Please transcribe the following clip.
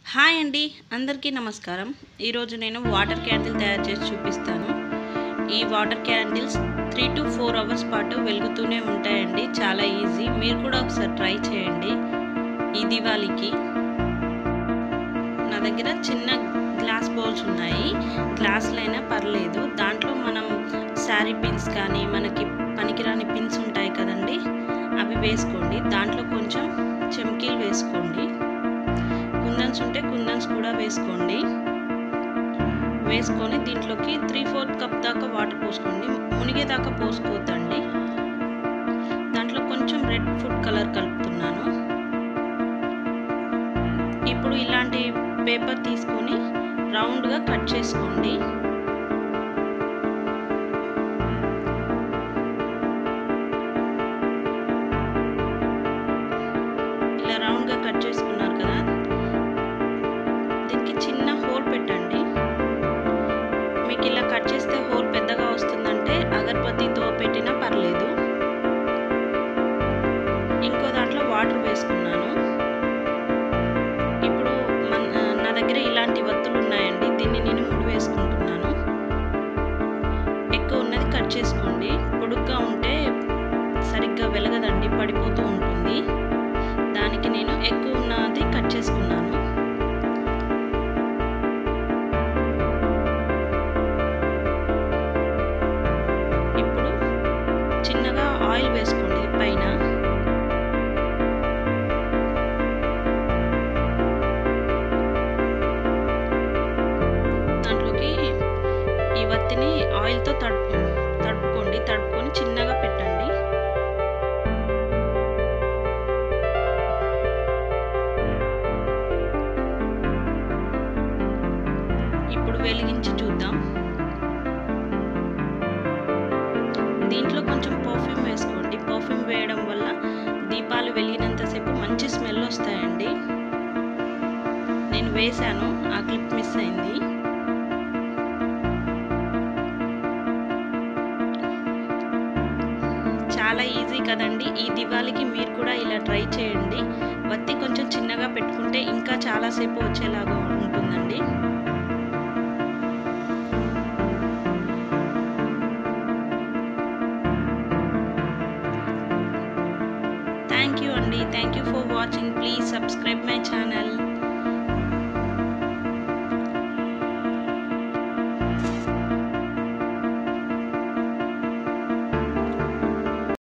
Hi అండి, అందరికీ నమస్కారం. ఈరోజు నేను వాటర్ క్యాండిల్ తయారు చేసి చూపిస్తాను. ఈ వాటర్ క్యాండిల్స్ 3 to 4 అవర్స్ పాటు వెలుగుతూనే ఉంటాయండి. చాలా ఈజీ. మీరు కూడా ఒకసారి ట్రై చేయండి ఈ దివాళీకి. నా దగ్గర చిన్న గ్లాస్ బౌల్స్ ఉన్నాయి. గ్లాసులైనా పర్లేదు. దాంట్లో మనం శారీ పిన్స్ కానీ మనకి పనికిరాని పిన్స్ ఉంటాయి కదండి, అవి వేసుకోండి. దాంట్లో కొంచెం చెమ్కీలు వేసుకోండి. కుందన్స్ ఉంటే కుందన్స్ కూడా వేసుకోండి. వేసుకొని దీంట్లోకి 3/4 కప్ దాకా వాటర్ పోసుకోండి. మునిగేదాకా పోసుకోవద్దండి. దాంట్లో కొంచెం రెడ్ ఫుడ్ కలర్ కలుపుతున్నాను. ఇప్పుడు ఇలాంటి పేపర్ తీసుకొని రౌండ్గా కట్ చేసుకోండి. ఇలా రౌండ్గా కట్ చేసుకున్నారు కదా, దీనికి చిన్న హోల్ పెట్టండి. మీకు ఇలా కట్ చేస్తే హోల్ పెద్దగా వస్తుందంటే అగరబత్తితో పెట్టినా పర్లేదు. ఇంకో దాంట్లో వాటర్ వేసుకున్నాను. ఇప్పుడు నా దగ్గర ఇలాంటి వత్తులు ఉన్నాయండి. దీన్ని నేను ముడి వేసుకుంటున్నాను. ఎక్కువ ఉన్నది కట్ చేసుకోండి. పొడుగ్గా ఉంటే సరిగ్గా వెలగదండి, పడిపోతూ ఉంటుంది. దానికి నేను ఎక్కువ ఉన్నది కట్ చేసుకున్నాను. చిన్నగా ఆయిల్ వేసుకోండి పైన. దాంట్లోకి ఈ వత్తిని ఆయిల్తో తడుపుకొని చిన్నగా పెట్టండి. ఇప్పుడు వెలిగించి చూద్దాం. దీంట్లో కొంచెం పర్ఫ్యూమ్ వేసుకోండి. పర్ఫ్యూమ్ వేయడం వల్ల దీపాలు వెలిగినంతసేపు మంచి స్మెల్ వస్తాయండి. నేను వేసాను, ఆ క్లిప్ మిస్ అయింది. చాలా ఈజీ కదండి. ఈ దివాళీకి మీరు కూడా ఇలా ట్రై చేయండి. వత్తి కొంచెం చిన్నగా పెట్టుకుంటే ఇంకా చాలాసేపు వచ్చేలాగా ఉంటుందండి. Thank you for watching. Please subscribe my channel.